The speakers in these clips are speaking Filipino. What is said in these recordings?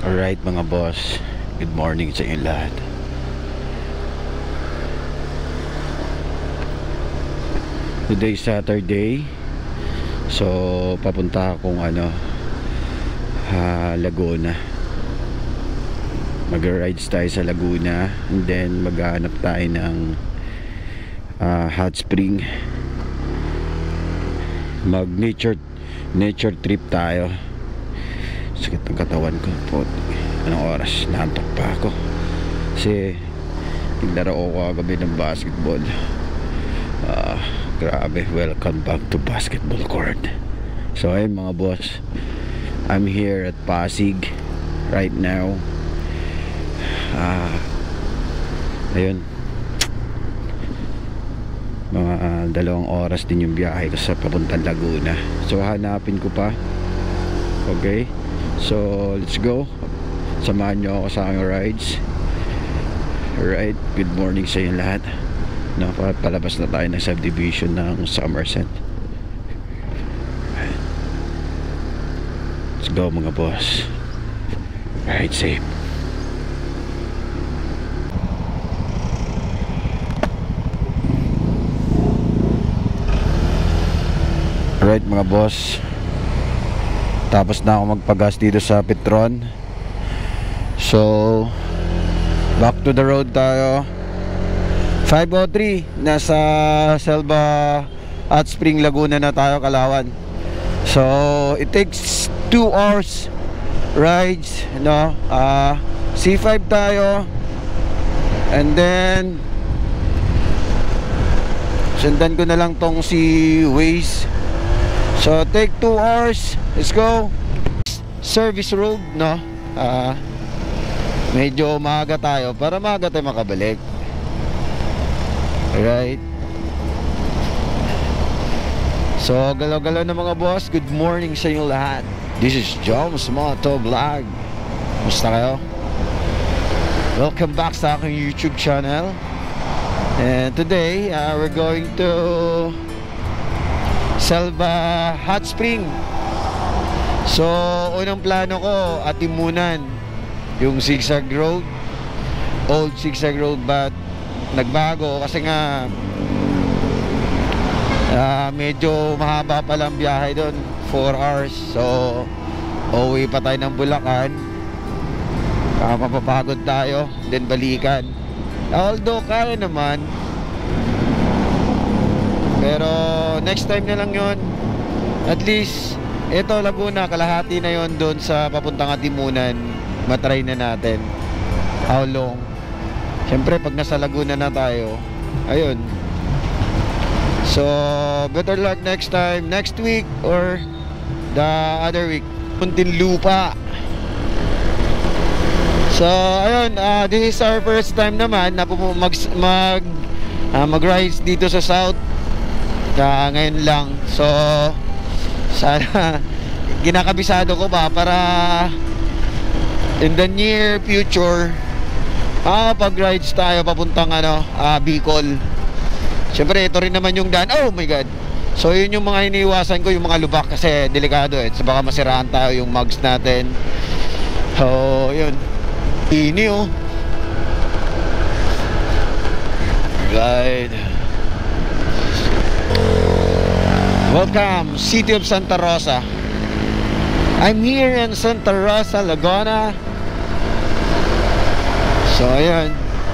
Alright mga boss, good morning sa inyo lahat. Today Saturday. So papunta akong Laguna. Mag-rides tayo sa Laguna, and then maghahanap tayo ng hot spring. Mag nature trip tayo. Sakit ng katawan ko po. Anong oras? Naantok pa ako kasi naglaro ako kagabi ng basketball. Grabe, welcome back to basketball court. So ayun mga boss, I'm here at Pasig right now. Ayun, mga 2 oras din yung biyahe ko sa papuntang Laguna. So hanapin ko pa. Okay, so let's go. Samahan nyo ako sa aking rides. Alright, good morning sa inyo lahat. Palabas na tayo ng subdivision ng Somerset. Let's go mga boss. Ride safe. Alright mga boss, tapos na ako magpagas dito sa Petron. So back to the road tayo. 5:03, nasa Selva Hot Spring Laguna na tayo, Kalawan. So it takes 2 hours rides, C5 tayo, and then sundan ko na lang tong si Waze. So take 2 hours. Let's go. Service road, medyo maaga tayo para maaga tayo makabalik. Alright. So galaw-galaw na mga boss, good morning sa inyo lahat. This is Joms Moto Vlog. Musta kayo? Welcome back sa aking YouTube channel. And today we're going to Selva Hot Spring. So unang plano ko, Atimunan, yung zigzag road, old zigzag road, but nagbago kasi nga medyo mahaba palang biyahe doon, 4 hours. So uuwi pa tayo ng Bulacan, mapapagod tayo, then balikan. Although kaya naman, pero next time na lang yon. At least ito Laguna, kalahati na yon doon sa papuntang Atimunan. Matry na natin how long. Siyempre pag nasa Laguna na tayo, ayun. So better luck next time, next week or the other week. Muntinlupa. So ayun, this is our first time naman na mag-rides dito sa South. Ngayon lang. So sana ginakabisado ko ba para in the near future pag-rides tayo papuntang Bicol. Siyempre ito rin naman yung daan. Oh my god. So yun yung mga iniiwasan ko, yung mga lubak, kasi delikado so baka masiraan tayo yung mugs natin. So yun, ini right. Welcome, City of Santa Rosa. I'm here in Santa Rosa, Laguna. So ayan.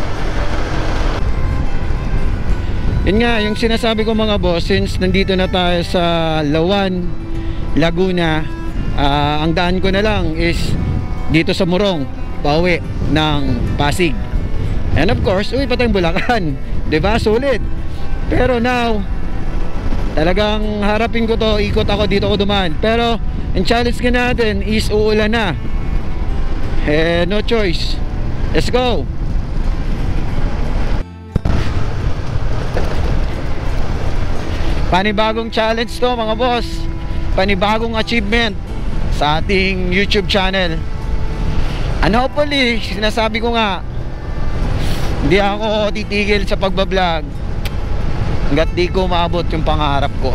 Yun nga, yung sinasabi ko mga boss, since nandito na tayo sa Lawan, Laguna, ang daan ko na lang is dito sa Morong, pauwi ng Pasig. And of course, uwi pa tayong Bulacan. Diba? Sulit. Pero now, talagang harapin ko to, ikot ako, dito ko dumaan. Pero ang challenge ka natin is uulan na. No choice. Let's go. Panibagong challenge to mga boss. Panibagong achievement sa ating YouTube channel. And hopefully, sinasabi ko nga, hindi ako titigil sa pagbablog hanggat di ko maabot yung pangarap ko.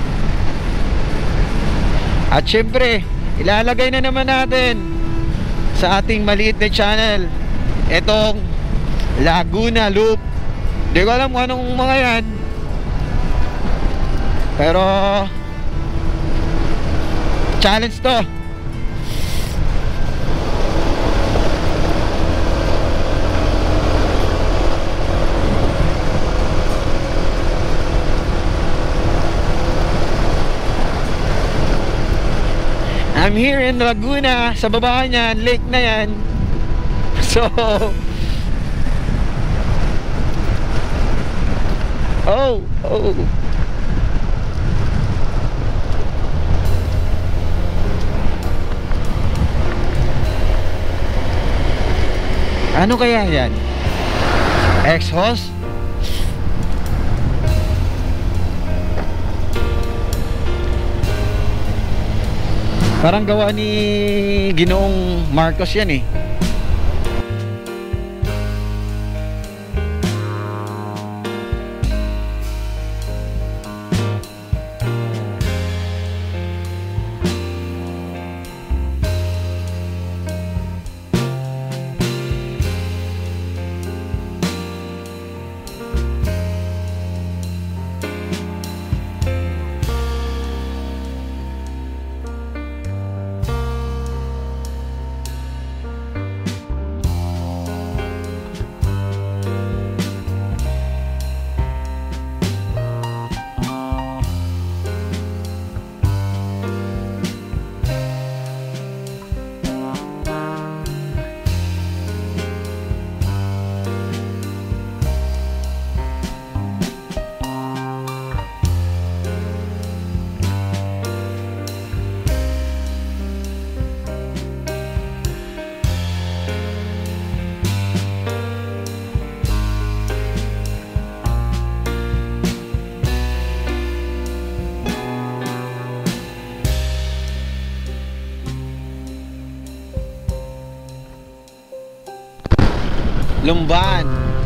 At syempre, ilalagay na naman natin sa ating maliit na channel, etong Laguna Loop. Di ko alam kung anong mga yan, pero challenge to. I'm here in Laguna. Sa baba niyan, lake na yan. So oh. Ano kaya yan? Exhaust? Parang gawa ni Ginoong Marcos yan eh. Lumban.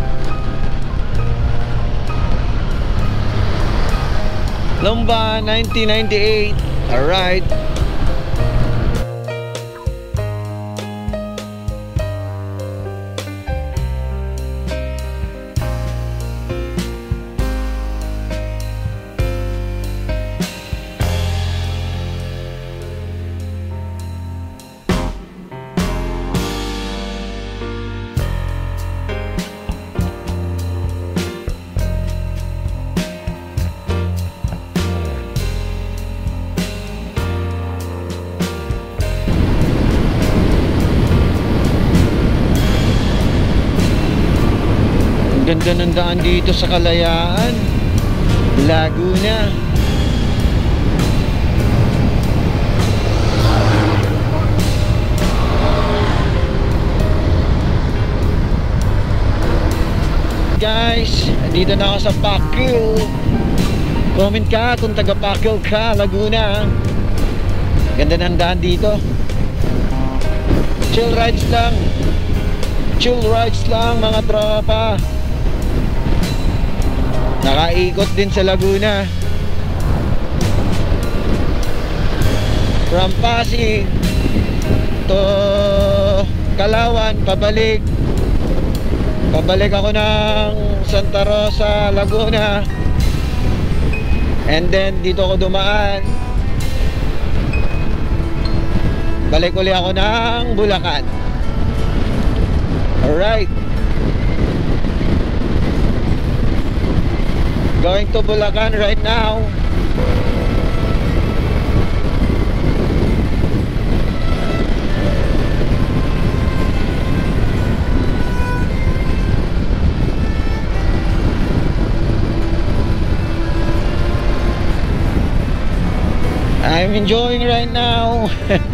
Lumban 1998. Alright. Ganda ng daan dito sa Kalayaan, Laguna. Guys, dito na ako sa Pakil. Comment ka kung taga Pakil ka, Laguna. Ganda ng daan dito. Chill rides lang. Chill rides lang mga tropa. Nakaikot din sa Laguna. From Pasig to Kalawan, pabalik ako ng Santa Rosa, Laguna, and then dito ako dumaan, balik uli ako ng Bulacan. Alright, going to Bulacan right now. I'm enjoying right now.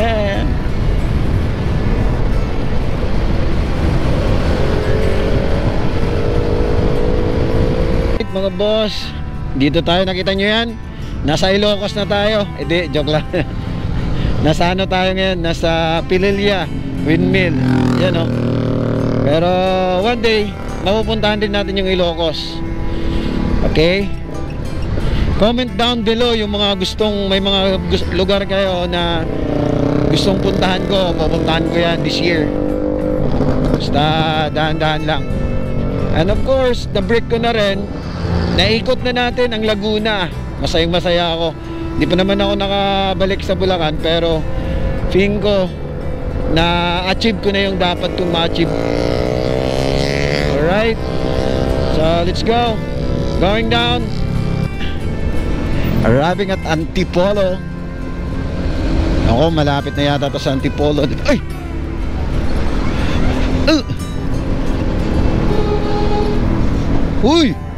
Mga boss, dito tayo, nakita nyo yan, nasa Ilocos na tayo. Hindi, joke lang. Nasa ano tayo ngayon, nasa Pililla Windmill, yan o. Pero one day mapupuntahan din natin yung Ilocos. Okay, comment down below yung mga gustong, may mga lugar kayo na gustong puntahan ko, pupuntahan ko yan this year. Basta dahan-dahan lang. And of course, na-break ko na rin, naikot na natin ang Laguna. Masayang masaya ako. Hindi pa naman ako nakabalik sa Bulacan, pero feeling ko na-achieve ko na yung dapat kong ma-achieve. Alright, so let's go. Going down, arriving at Antipolo. Ako, malapit na yata to sa Antipolo. Ay! Uy!